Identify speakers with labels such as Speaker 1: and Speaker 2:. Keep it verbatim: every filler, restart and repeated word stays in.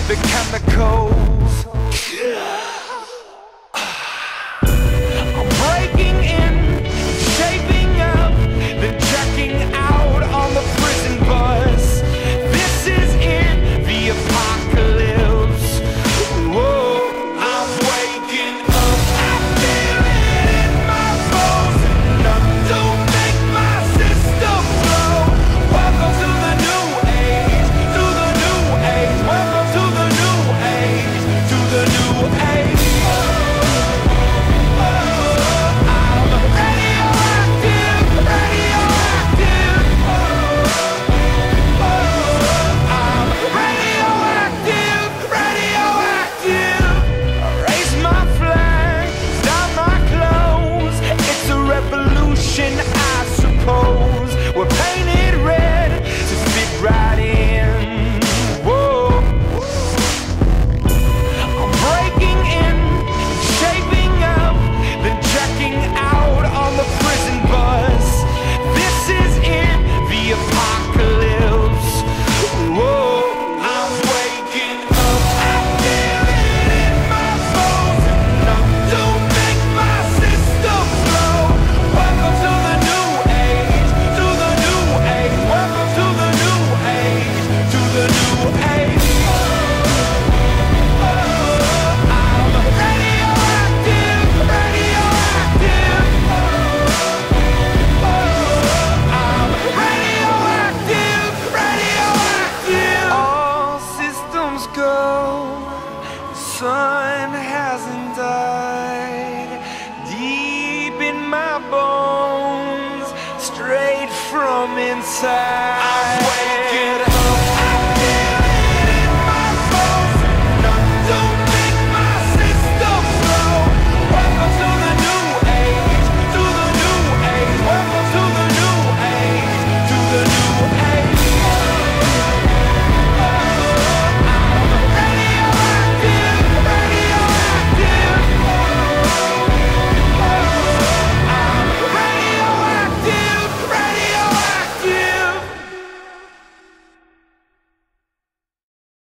Speaker 1: the chemicals. I'm breaking in, shaping up, then checking out on the prison bus. This is in the apocalypse. Whoa, I'm waking up, I feel it in my bones. Enough to make my system blow. Welcome to the new age, to the new age. Welcome to the new age, to the new age. I'm radioactive, radioactive. I'm radioactive, radioactive. I raise my flag, stop my clothes. It's a revolution, I suppose. We're painted red to fit right in. Whoa. I'm breaking in, shaping up, then checking out on the prison bus. This is in the apocalypse. Whoa, I'm waking up, I feel it in my bones. Enough to make my system blow. Welcome to the new age, to the new age. Welcome to the new age, to the new age. I'm radioactive, radioactive. I'm radioactive, radioactive. All systems go. The sun hasn't died. Deep in my bones, straight from inside.